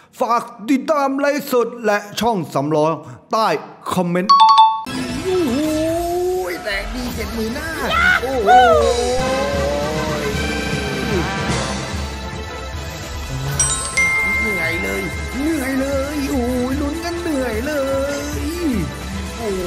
ฝากติดตามไลฟ์สดและช่องสำรองใต้คอมเมนต์โอ้โหแตกดี70,000หน้าโอ้โหเหนื่อยเลยโอ้ยลุ้นกันเหนื่อยเลยโอ้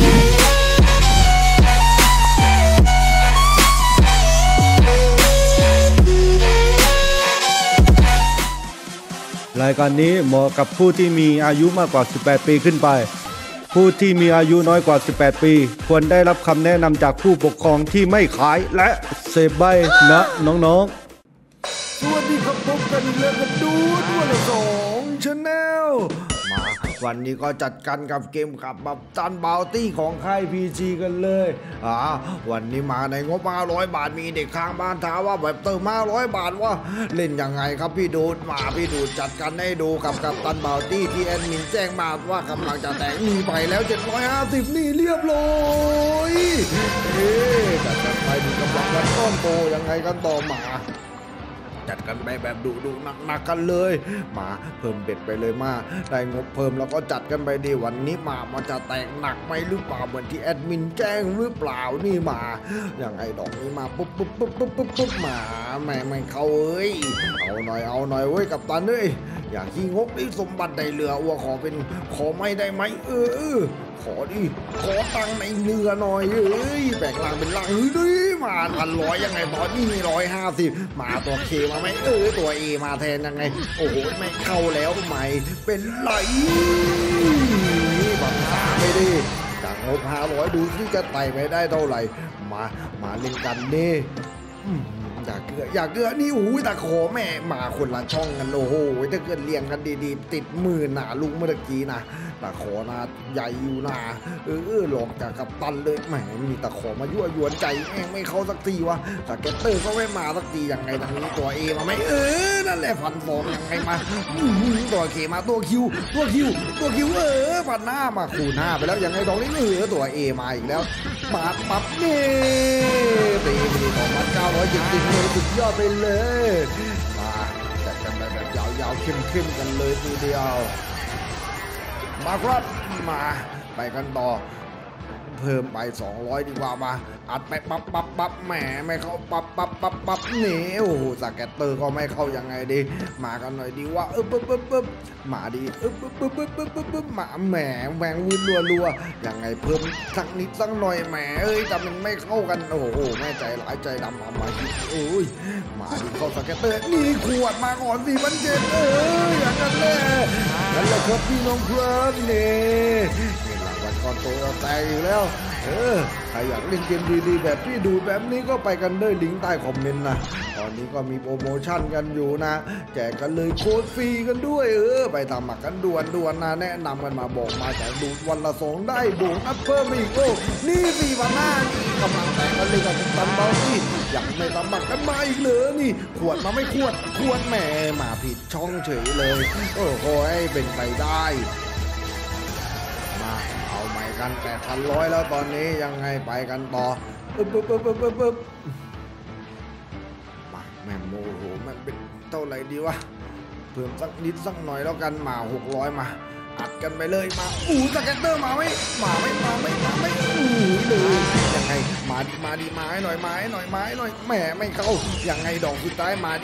รายการนี้เหมาะกับผู้ที่มีอายุมากกว่า18ปีขึ้นไปผู้ที่มีอายุน้อยกว่า18ปีควรได้รับคำแนะนำจากผู้ปกครองที่ไม่ขายและเสพใบนะน้องๆสวัสดีครับพบกันอีกแล้วกับดูด้วยละ2 Channel มาวันนี้ก็จัดกันกับเกมขับแบบตันบาวตี้ของค่าย PG กันเลยวันนี้มาในงบ500 บาทมีเด็กข้างบ้านท้าว่าแบบเติม500 บาทว่าเล่นยังไงครับพี่ดูดจัดกันให้ดูกับตันบาวตี้ที่แอดมินแจ้งมาว่ากำลังจะแตกมีไปแล้ว750นี่เรียบร้อยจัดกันไปดูกำลังวันต้นโตยังไงกันต่อมาจัดกันไปแบบดุหนักกันเลยมาเพิ่มเบ็ดไปเลยมาได้งบเพิ่มแล้วก็จัดกันไปดีวันนี้มันจะแตกหนักไหมหรือเปล่าเหมือนที่แอดมินแจ้งหรือเปล่านี่มาอย่างไอ้ดอกนี้มาปุ๊บมาไม่เข้าเอาหน่อยเว้ยกัปตันเอ้ยอย่างที่งบนี่สมบัติในเรือว่าขอไม่ได้ไหมขอตังในเรือหน่อยแบกล่างเป็นล่างมา1,100ยังไงตอนนี้มี150มาตัวเคมาไหมตัวเอมาแทนยังไงโอ้โหไม่เข้าแล้วใหม่เป็นไรบังคับไม่ได้จากงบ500ดูที่จะไต่ไปได้เท่าไหร่มาเล่นกันนี่อยากเกลือนี่แต่ขอแม่มาคนละช่องกันโอ้โหถ้าเกิดเลี้ยงกันดีๆติดมือหนาลุงเมื่อกี้นะแต่ขอนะใหญ่อยู่นะหลอกจากกัปตันเลยแหมมีแต่ขอมายั่วยวนใจแม่งไม่เข้าสักทีวะแต่แกเตอร์ก็ไม่มาสักทียังไงทางนี้ตัวเอมาไหมนั่นแหละ1,200ยังไงมาตัวเคมาตัวคิวพันหน้ามาคูณ5ไปแล้วยังไงดอกนี้ตัวเอมาอีกแล้วมาปั๊บนี่ตีไปดี2,970เลยสุดยอดไปเลยมาจัดกันไปแบบยาวๆเข้มกันเลยทีเดียวมาครับมาไปกันต่อเพิ่มไป200ดีกว่ามาอัดไปปั๊บแหมไม่เข้าปั๊บนี่โอ้โหสแกตเตอร์ก็ไม่เข้ายังไงดีมากันหน่อยดีว่าปึ๊บมาดีมาแหมแหวงวินรัวยังไงเพิ่มสักนิดสักหน่อยแหมแต่มันไม่เข้ากันโอ้โหแม่ใจหลายใจดำมามาดีเข้าสแกตเตอร์นี่ขวดมาก่อน4,700อย่างนั้นแหละครับพี่น้องครับนี่หลังวันก่อนโตแตกอยู่แล้วใครอยากเล่นเกมดีๆแบบพี่ดูแบบนี้ก็ไปกันเลยลิงก์ใต้คอมเมนต์นะตอนนี้ก็มีโปรโมชั่นกันอยู่นะแจกกันเลยโค้ดฟรีกันด้วยไปทำหมักกันด่วนนะแนะนำกันมาบอกมาจากดูวันละ2ได้โบนัสเพิ่มอีกนี่4,500นี่กำลังแต่งกันเลยกับตันเบาที่อยากไม่ทำหมักกันมาอีกเลยนี่ขวดมาไม่ขวดแหมมาผิดช่องเฉยเลยโอ้โหเป็นไปได้มาเอาใหม่กัน8,100แล้วตอนนี้ยังไงไปกันต่อปึ๊บมาแม่โมโหมันเป็นเท่าไหร่ดีวะเพิ่มสักนิดสักหน่อยแล้วกันมา600มาอัดกันไปเลยมาสแกตเตอร์มาไหมเลยยังไงมาดีมาให้หน่อยแหมไม่เข้ายังไงดอกสุดท้ายมา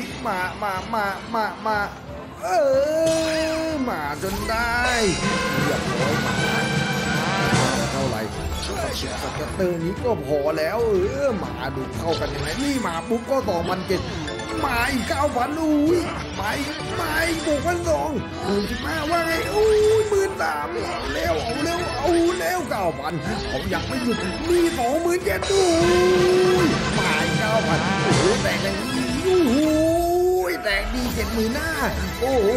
มาจนได้เรียบร้อยมาเท่าไหร่สแกตเตอร์นี้ก็พอแล้วมาดูเข้ากันยังไงนี่มาปุ๊บก็2,700มาอีก9,000มาอีกบวก1,200คูณ15ว่าไง13,000เอาแล้ว9,000เขายังไม่หยุดมี27,000มาอีก9,000แต่กันแตกดี70,000หน้าโอ้โห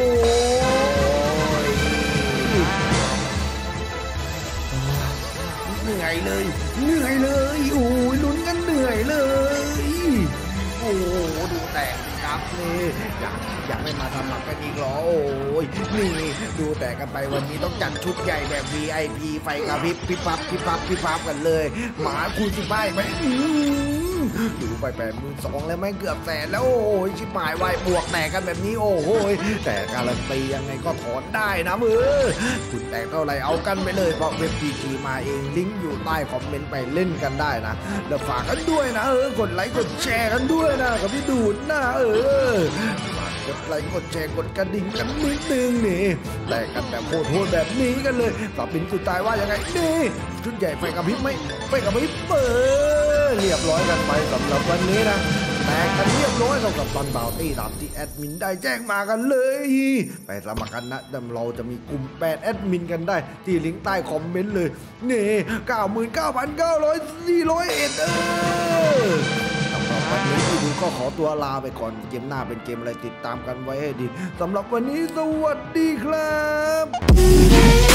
เหนื่อยเลยโอ้ยลุ้นกันเหนื่อยเลยโอ้โหดูแตกครับนี่อยากไม่มาทำหมักกันอีกหรอโอ้ยนี่ดูแตกกันไปวันนี้ต้องจัดชุดใหญ่แบบ VIP ไฟกระพริบพิบพับกันเลยหมาคูณ15ไหมดูไป82,000แล้วไม่เกือบแสนแล้วโอ้ยชิบหายวายบวกแตกกันแบบนี้โอ้โหแต่การันตียังไงก็ถอนได้นะคุณแตกเท่าไหร่เอากันไปเลยเพราะเว็บ PG มาเองลิงก์อยู่ใต้คอมเมนต์ไปเล่นกันได้นะแล้วฝากกันด้วยนะกดไลค์กดแชร์กันด้วยนะกับพี่ดูดนะฝากกดไลค์กดแชร์กดกระดิ่งกันนิดนึงนี่แต่กันแบบโหดแบบนี้กันเลยฝากบินสุดท้ายว่ายังไงนี่ชุดใหญ่ไฟกระพริบไหมไฟกระพริบเรียบร้อยกันไปสำหรับวันนี้นะแตกกันเรียบร้อยเท่ากับตอนบ่าวตี้ตามที่แอดมินได้แจ้งมากันเลยไปสมัครกันนะเราจะมีกลุ่ม8แอดมินกันได้ที่ลิงก์ใต้คอมเมนต์เลยนี่99,900 สำหรับวันนี้พี่ดูก็ขอตัวลาไปก่อนเกมหน้าเป็นเกมอะไรติดตามกันไว้ให้ดีสำหรับวันนี้สวัสดีครับ